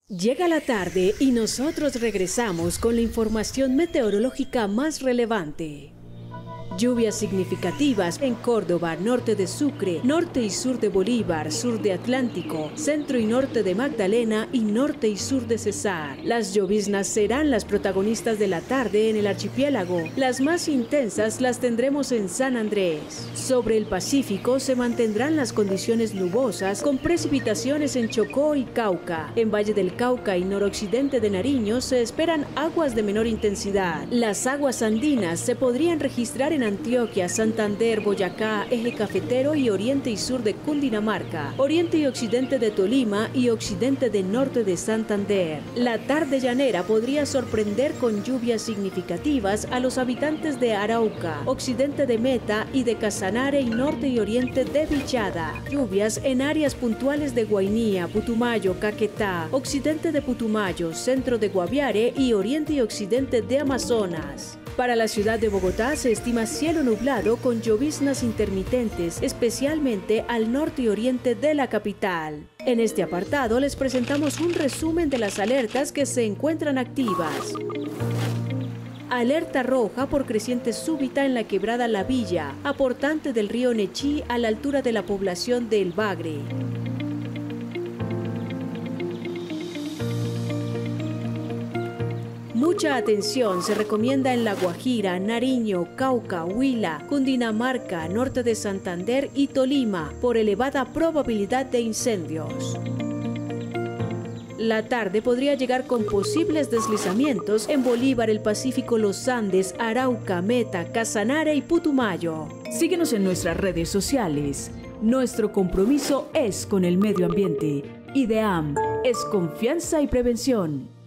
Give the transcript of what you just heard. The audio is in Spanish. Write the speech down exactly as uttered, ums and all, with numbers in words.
Llega la tarde y nosotros regresamos con la información meteorológica más relevante. Lluvias significativas en Córdoba, norte de Sucre, norte y sur de Bolívar, sur de Atlántico, centro y norte de Magdalena y norte y sur de Cesar. Las lloviznas serán las protagonistas de la tarde en el archipiélago. Las más intensas las tendremos en San Andrés. Sobre el Pacífico se mantendrán las condiciones nubosas con precipitaciones en Chocó y Cauca. En Valle del Cauca y noroccidente de Nariño se esperan aguas de menor intensidad. Las aguas andinas se podrían registrar en Antioquia, Santander, Boyacá, Eje Cafetero y oriente y sur de Cundinamarca, oriente y occidente de Tolima y occidente de norte de Santander. La tarde llanera podría sorprender con lluvias significativas a los habitantes de Arauca, occidente de Meta y de Casanare y norte y oriente de Vichada. Lluvias en áreas puntuales de Guainía, Putumayo, Caquetá, occidente de Putumayo, centro de Guaviare y oriente y occidente de Amazonas. Para la ciudad de Bogotá se estima cielo nublado con lloviznas intermitentes, especialmente al norte y oriente de la capital. En este apartado les presentamos un resumen de las alertas que se encuentran activas. Alerta roja por creciente súbita en la quebrada La Villa, aportante del río Nechí a la altura de la población de El Bagre. Mucha atención se recomienda en La Guajira, Nariño, Cauca, Huila, Cundinamarca, norte de Santander y Tolima, por elevada probabilidad de incendios. La tarde podría llegar con posibles deslizamientos en Bolívar, el Pacífico, los Andes, Arauca, Meta, Casanare y Putumayo. Síguenos en nuestras redes sociales. Nuestro compromiso es con el medio ambiente. IDEAM es confianza y prevención.